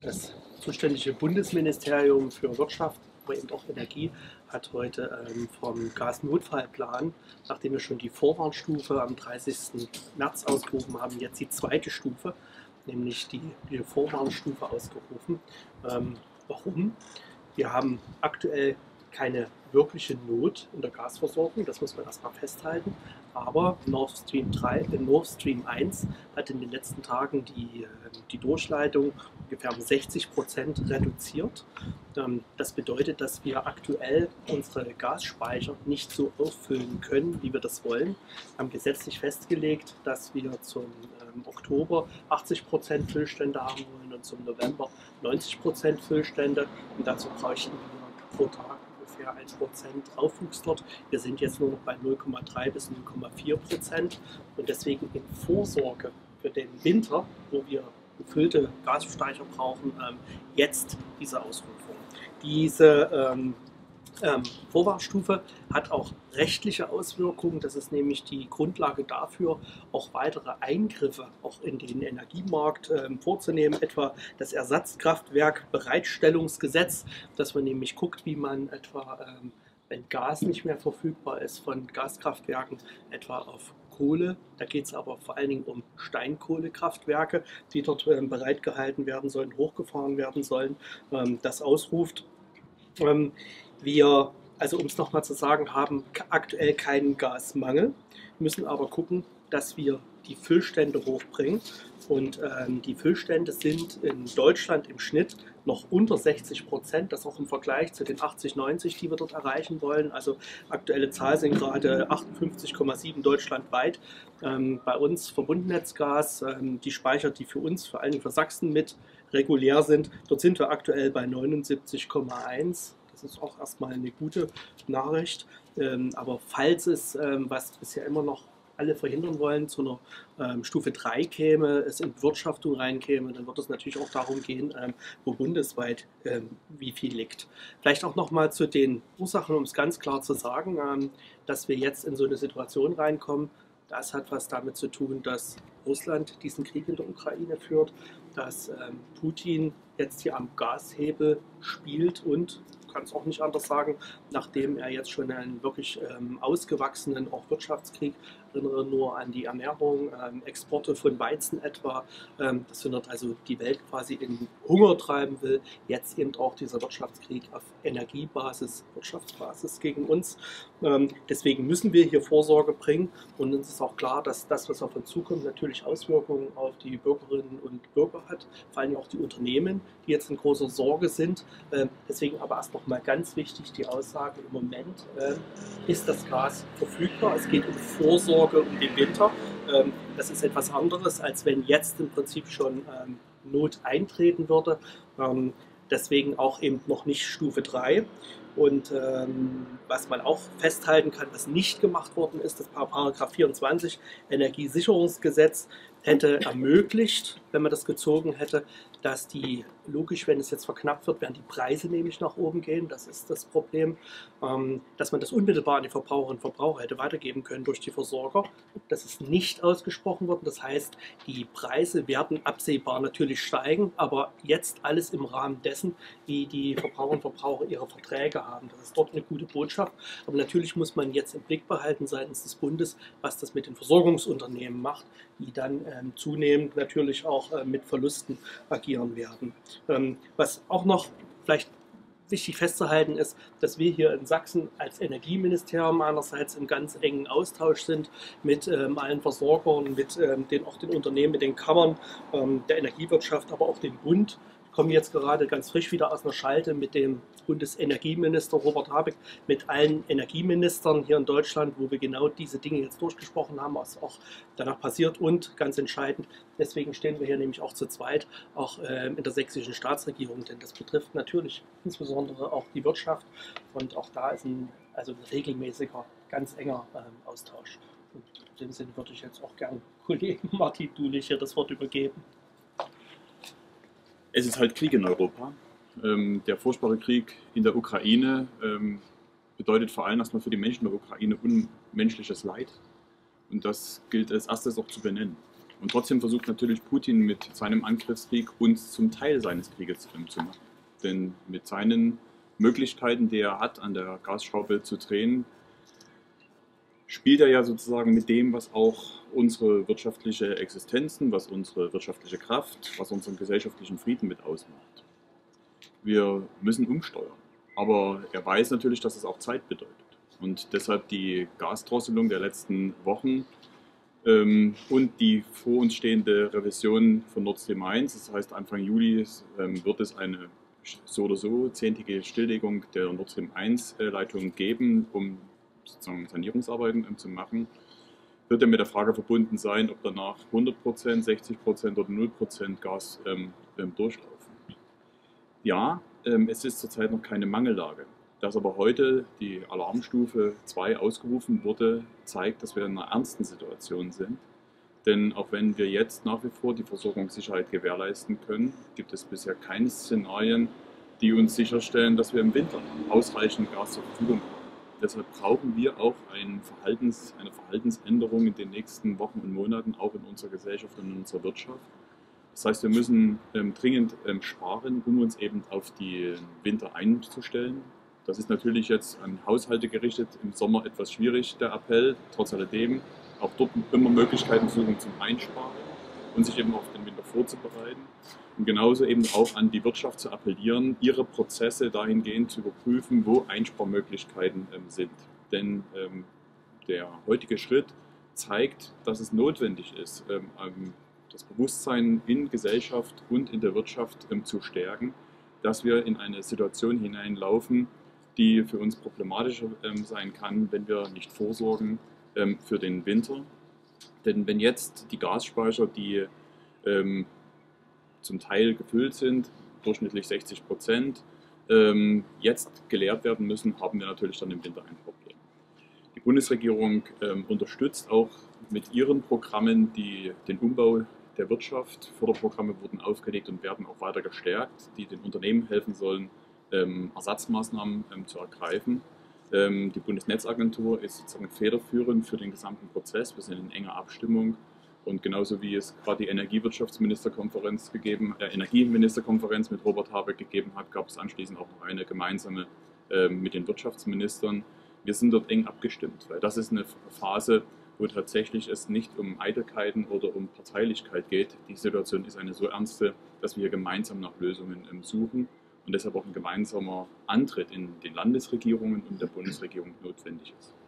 Das zuständige Bundesministerium für Wirtschaft, aber eben auch Energie, hat heute vom Gasnotfallplan, nachdem wir schon die Vorwarnstufe am 30. März ausgerufen haben, jetzt die zweite Stufe, nämlich die Vorwarnstufe ausgerufen. Warum? Wir haben aktuell keine wirkliche Not in der Gasversorgung, das muss man erstmal festhalten. Aber Nord Stream 1 hat in den letzten Tagen die Durchleitung ungefähr um 60% reduziert. Das bedeutet, dass wir aktuell unsere Gasspeicher nicht so auffüllen können, wie wir das wollen. Wir haben gesetzlich festgelegt, dass wir zum Oktober 80% Füllstände haben wollen und zum November 90% Füllstände. Und dazu bräuchten wir pro Tag ungefähr 1% Aufwuchs dort. Wir sind jetzt nur noch bei 0,3 bis 0,4% und deswegen in Vorsorge für den Winter, wo wir gefüllte Gasspeicher brauchen, jetzt diese Ausrufung. Diese Vorwarnstufe hat auch rechtliche Auswirkungen. Das ist nämlich die Grundlage dafür, auch weitere Eingriffe auch in den Energiemarkt vorzunehmen, etwa das Ersatzkraftwerkbereitstellungsgesetz, dass man nämlich guckt, wie man etwa, wenn Gas nicht mehr verfügbar ist, von Gaskraftwerken etwa auf Kohle, da geht es aber vor allen Dingen um Steinkohlekraftwerke, die dort bereitgehalten werden sollen, hochgefahren werden sollen, das ausruft. Wir, also um es nochmal zu sagen, haben aktuell keinen Gasmangel, müssen aber gucken, dass wir die Füllstände hochbringen. Und die Füllstände sind in Deutschland im Schnitt noch unter 60%, das auch im Vergleich zu den 80, 90, die wir dort erreichen wollen. Also aktuelle Zahlen sind gerade 58,7 deutschlandweit. Bei uns Verbundnetzgas, die Speicher, die für uns, vor allem für Sachsen mit regulär sind, dort sind wir aktuell bei 79,1. Das ist auch erstmal eine gute Nachricht. Aber falls es, was bisher immer noch alle verhindern wollen, zu einer Stufe 3 käme, es in Bewirtschaftung reinkäme, dann wird es natürlich auch darum gehen, wo bundesweit wie viel liegt. Vielleicht auch nochmal zu den Ursachen, um es ganz klar zu sagen, dass wir jetzt in so eine Situation reinkommen. Das hat was damit zu tun, dass Russland diesen Krieg in der Ukraine führt, dass Putin jetzt hier am Gashebel spielt und, kann es auch nicht anders sagen, nachdem er jetzt schon einen wirklich ausgewachsenen auch Wirtschaftskrieg, erinnere nur an die Ernährung, Exporte von Weizen etwa, dass er also die Welt quasi in Hunger treiben will, jetzt eben auch dieser Wirtschaftskrieg auf Energiebasis, Wirtschaftsbasis gegen uns. Deswegen müssen wir hier Vorsorge bringen und uns ist auch klar, dass das, was auf uns zukommt, natürlich Auswirkungen auf die Bürgerinnen und Bürger hat, vor allem auch die Unternehmen, die jetzt in großer Sorge sind. Deswegen aber erst noch mal ganz wichtig die Aussage, im Moment ist das Gas verfügbar. Es geht um Vorsorge um den Winter. Das ist etwas anderes, als wenn jetzt im Prinzip schon Not eintreten würde. Deswegen auch eben noch nicht Stufe 3. Und was man auch festhalten kann, was nicht gemacht worden ist, das Paragraph 24 Energiesicherungsgesetz hätte ermöglicht, wenn man das gezogen hätte, dass die, logisch, wenn es jetzt verknappt wird, werden die Preise nämlich nach oben gehen. Das ist das Problem, dass man das unmittelbar an die Verbraucherinnen und Verbraucher hätte weitergeben können durch die Versorger. Das ist nicht ausgesprochen worden. Das heißt, die Preise werden absehbar natürlich steigen, aber jetzt alles im Rahmen dessen, wie die Verbraucherinnen und Verbraucher ihre Verträge haben. Das ist dort eine gute Botschaft. Aber natürlich muss man jetzt im Blick behalten seitens des Bundes, was das mit den Versorgungsunternehmen macht, die dann zunehmend natürlich auch mit Verlusten agieren werden. Was auch noch vielleicht wichtig festzuhalten ist, dass wir hier in Sachsen als Energieministerium einerseits im ganz engen Austausch sind mit allen Versorgern, mit auch den Unternehmen, mit den Kammern der Energiewirtschaft, aber auch dem Bund. Ich komme jetzt gerade ganz frisch wieder aus einer Schalte mit dem Bundesenergieminister Robert Habeck, mit allen Energieministern hier in Deutschland, wo wir genau diese Dinge jetzt durchgesprochen haben, was auch danach passiert und ganz entscheidend, deswegen stehen wir hier nämlich auch zu zweit, auch in der sächsischen Staatsregierung, denn das betrifft natürlich insbesondere auch die Wirtschaft und auch da ist ein regelmäßiger, ganz enger Austausch. Und in dem Sinne würde ich jetzt auch gerne Kollegen Martin Dulich hier das Wort übergeben. Es ist halt Krieg in Europa. Der furchtbare Krieg in der Ukraine bedeutet vor allem erstmal für die Menschen der Ukraine unmenschliches Leid. Und das gilt als erstes auch zu benennen. Und trotzdem versucht natürlich Putin mit seinem Angriffskrieg uns zum Teil seines Krieges zu machen. Denn mit seinen Möglichkeiten, die er hat, an der Gasschraube zu drehen, spielt er ja sozusagen mit dem, was auch unsere wirtschaftliche Existenzen, was unsere wirtschaftliche Kraft, was unseren gesellschaftlichen Frieden mit ausmacht. Wir müssen umsteuern. Aber er weiß natürlich, dass es auch Zeit bedeutet. Und deshalb die Gasdrosselung der letzten Wochen und die vor uns stehende Revision von Nord Stream 1, das heißt Anfang Juli wird es eine so oder so 10-tägige Stilllegung der Nord Stream 1 Leitung geben, um sozusagen Sanierungsarbeiten zu machen, wird er mit der Frage verbunden sein, ob danach 100%, 60% oder 0% Gas durchlaufen. Ja, es ist zurzeit noch keine Mangellage. Dass aber heute die Alarmstufe 2 ausgerufen wurde, zeigt, dass wir in einer ernsten Situation sind. Denn auch wenn wir jetzt nach wie vor die Versorgungssicherheit gewährleisten können, gibt es bisher keine Szenarien, die uns sicherstellen, dass wir im Winter ausreichend Gas zur Verfügung haben. Deshalb brauchen wir auch eine Verhaltensänderung in den nächsten Wochen und Monaten, auch in unserer Gesellschaft und in unserer Wirtschaft. Das heißt, wir müssen dringend sparen, um uns eben auf den Winter einzustellen. Das ist natürlich jetzt an Haushalte gerichtet, im Sommer etwas schwierig, der Appell. Trotz alledem auch dort immer Möglichkeiten suchen zum Einsparen und sich eben auf den Winter vorzubereiten. Und genauso eben auch an die Wirtschaft zu appellieren, ihre Prozesse dahingehend zu überprüfen, wo Einsparmöglichkeiten sind. Denn der heutige Schritt zeigt, dass es notwendig ist, das Bewusstsein in Gesellschaft und in der Wirtschaft zu stärken, dass wir in eine Situation hineinlaufen, die für uns problematischer sein kann, wenn wir nicht vorsorgen für den Winter. Denn wenn jetzt die Gasspeicher, die zum Teil gefüllt sind, durchschnittlich 60%, jetzt geleert werden müssen, haben wir natürlich dann im Winter ein Problem. Die Bundesregierung unterstützt auch mit ihren Programmen den Umbau der Wirtschaft. Förderprogramme wurden aufgelegt und werden auch weiter gestärkt, die den Unternehmen helfen sollen, Ersatzmaßnahmen zu ergreifen. Die Bundesnetzagentur ist sozusagen federführend für den gesamten Prozess. Wir sind in enger Abstimmung und genauso wie es gerade die Energieministerkonferenz mit Robert Habeck gegeben hat, gab es anschließend auch noch eine gemeinsame mit den Wirtschaftsministern. Wir sind dort eng abgestimmt, weil das ist eine Phase, wo tatsächlich es nicht um Eitelkeiten oder um Parteilichkeit geht. Die Situation ist eine so ernste, dass wir hier gemeinsam nach Lösungen suchen und deshalb auch ein gemeinsamer Antritt in den Landesregierungen und der Bundesregierung notwendig ist.